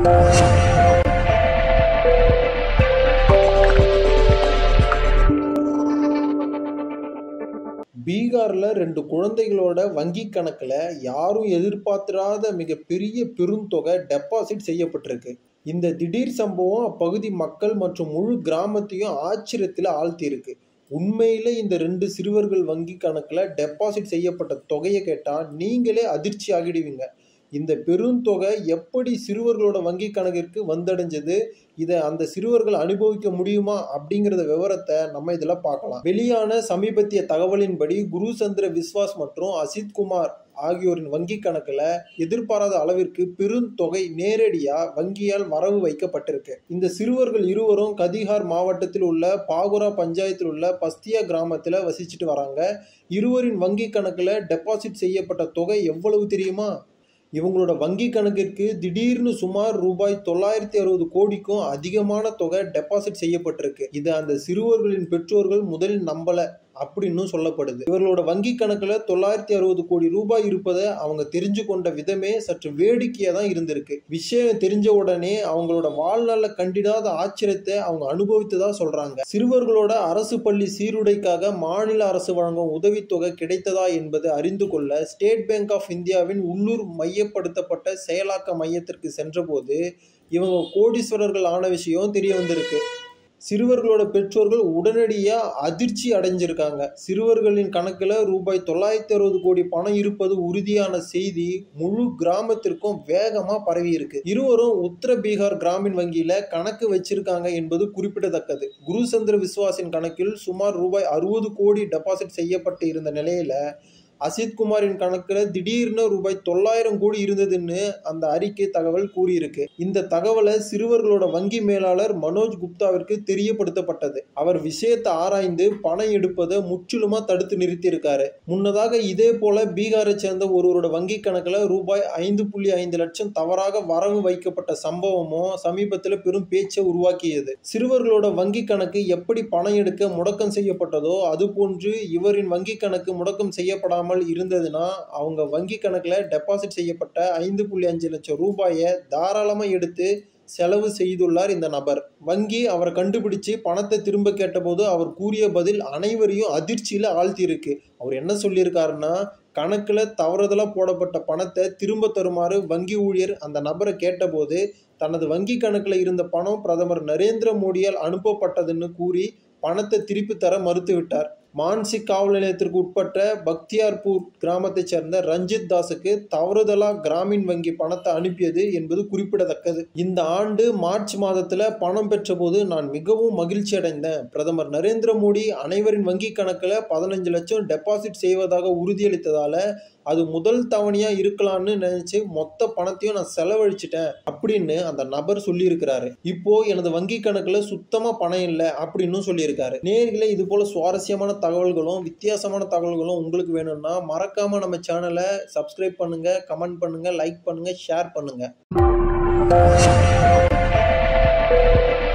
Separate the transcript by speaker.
Speaker 1: பீகார்ல 2 குழந்தைகளோட வங்கி கணக்குல யாரும் எதிர்பார்த்திராத மிகப்பெரிய பெருந்தொகை டெபாசிட் செய்யப்பட்டிருக்கு. இந்த திடீர் சம்பவம் அப்பகுதி மக்கள் மற்றும் முழு கிராமத்தையும் ஆச்சரியத்தில் ஆழ்த்தியிருக்கு. உண்மையிலே இந்த 2 சிறுவர்கள் வங்கி கணக்குல டெபாசிட் செய்யப்பட்ட தொகையை கேட்டா நீங்களே அதிர்ச்சி ஆகிடுவீங்க. இந்த பெருந்தொகை எப்படி சிறுவர்களோட வங்கி கணக்கிற்கு வந்தடைஞ்சது, இதை அந்த சிறுவர்கள் அனுபவிக்க முடியுமா அப்படிங்கிறத விவரத்தை நம்ம இதுல பார்க்கலாம். வெளியான சமீபத்திய தகவலின்படி குருசந்திர விஸ்வாஸ் மற்றும் அசித் குமார் ஆகியோரின் வங்கி கணக்குல எதிர்பாராத அளவிற்கு பெருந்தொகை நேரடியா வங்கியால் வரவு வைக்கப்பட்டிருக்கு. இந்த சிறுவர்கள் இருவரும் கதிஹார் மாவட்டத்தில் உள்ள பாகுரா பஞ்சாயத்தில் உள்ள பஸ்தியா கிராமத்துல வசிச்சுட்டு வராங்க. இருவரின் வங்கி கணக்குல டெபாசிட் செய்யப்பட்ட தொகை எவ்வளவு தெரியுமா? இவங்களோட வங்கி கணக்கிற்கு திடீர்னு சுமார் ரூபாய் 960 கோடிக்கும் அதிகமான தொகை டெபாசிட் செய்யப்பட்டிருக்கு. இது அந்த சிறுவர்களின் பெற்றோர்கள் முதலில் நம்பல அப்படின்னு சொல்லப்படுது. இவர்களோட வங்கி கணக்குல 960 கோடி ரூபாய் இருப்பதை அவங்க தெரிஞ்சு கொண்ட விதமே சற்று வேடிக்கையா தான் இருந்திருக்கு. விஷயம் தெரிஞ்ச உடனே அவங்களோட வாழ்நாள்ல கண்டிடாத ஆச்சரியத்தை அவங்க அனுபவித்ததா சொல்றாங்க. சிறுவர்களோட அரசு பள்ளி சீருடைக்காக மாநில அரசு வழங்கும் உதவித்தொகை கிடைத்ததா என்பதை அறிந்து கொள்ள ஸ்டேட் பேங்க் ஆஃப் இந்தியாவின் உள்ளூர் மையப்படுத்தப்பட்ட செயலாக்க மையத்திற்கு சென்றபோது இவங்க கோடீஸ்வரர்கள் ஆன விஷயம் தெரிய வந்திருக்கு. சிறுவர்களோட பெற்றோர்கள் உடனடியா அதிர்ச்சி அடைஞ்சிருக்காங்க. சிறுவர்களின் கணக்குல ரூபாய் 960 கோடி பணம் இருப்பது உறுதியான செய்தி முழு கிராமத்திற்கும் வேகமா பரவி இருக்கு. இருவரும் உத்தர பீகார் கிராமின் வங்கியில கணக்கு வச்சிருக்காங்க என்பது குறிப்பிடத்தக்கது. குருசந்திர விஸ்வாசின் கணக்கில் சுமார் ரூபாய் 60 கோடி டெபாசிட் செய்யப்பட்டு இருந்த நிலையில அசித் குமாரின் கணக்குல திடீர்னு ரூபாய் 900 கோடி இருந்ததுன்னு அந்த அறிக்கை தகவல் கூறியிருக்கு. இந்த தகவலை சிறுவர்களோட வங்கி மேலாளர் மனோஜ் குப்தாவிற்கு தெரியப்படுத்தப்பட்டது. அவர் விஷயத்தை ஆராய்ந்து பணம் எடுப்பதை முற்றிலுமா தடுத்து நிறுத்தி இருக்காரு. முன்னதாக இதே போல பீகாரை சேர்ந்த ஒருவரோட வங்கி கணக்குல ரூபாய் 5.5 லட்சம் தவறாக வரவு வைக்கப்பட்ட சம்பவமும் சமீபத்தில் பெரும் பேச்சை உருவாக்கியது. சிறுவர்களோட வங்கி கணக்கு எப்படி பணம் எடுக்க முடக்கம் செய்யப்பட்டதோ அதுபோன்று இவரின் வங்கி கணக்கு முடக்கம் செய்யப்படாமல் இருந்ததுன்னா அவங்க வங்கி கணக்குல டெபாசிட் செய்யப்பட்ட 5.5 லட்சம் ரூபாயை தாராளமா எடுத்து செலவு செய்துள்ளார் இந்த நபர். வங்கி அவரை கண்டுபிடிச்சு பணத்தை திரும்ப கேட்டபோது அவர் கூறிய பதில் அனைவரையும் அதிர்ச்சியில ஆழ்த்தியிருக்கு. அவர் என்ன சொல்லியிருக்காருன்னா, கணக்குல தவறுதலா போடப்பட்ட பணத்தை திரும்ப தருமாறு வங்கி ஊழியர் அந்த நபரை கேட்டபோது தனது வங்கி கணக்குல இருந்த பணம் பிரதமர் நரேந்திர மோடியால் அனுப்பப்பட்டதுன்னு கூறி பணத்தை திருப்பி தர மறுத்துவிட்டார். மான்சி காவல் நிலையத்திற்கு உட்பட்ட பக்தியார்பூர் கிராமத்தைச் சேர்ந்த ரஞ்சித் தாஸுக்கு தவறுதலா கிராமின் வங்கி பணத்தை அனுப்பியது என்பது குறிப்பிடத்தக்கது. இந்த ஆண்டு மார்ச் மாதத்துல பணம் பெற்ற போது நான் மிகவும் மகிழ்ச்சி அடைந்தேன். பிரதமர் நரேந்திர மோடி அனைவரின் வங்கி கணக்குல 15 லட்சம் டெபாசிட் செய்வதாக உறுதியளித்ததால அது முதல் தவணையா இருக்கலாம்னு நினைச்சு மொத்த பணத்தையும் நான் செலவழிச்சிட்டேன் அப்படின்னு அந்த நபர் சொல்லியிருக்கிறாரு. இப்போ எனது வங்கி கணக்குல சுத்தமா பணம் இல்லை அப்படின்னு சொல்லியிருக்காரு. நேயர்களே, இது போல சுவாரஸ்யமான தகவல்களும் வித்தியாசமான தகவல்களும் உங்களுக்கு வேணும்னா மறக்காம நம்ம சேனலை சப்ஸ்கிரைப் பண்ணுங்க, கமெண்ட் பண்ணுங்க, லைக் பண்ணுங்க, ஷேர் பண்ணுங்க.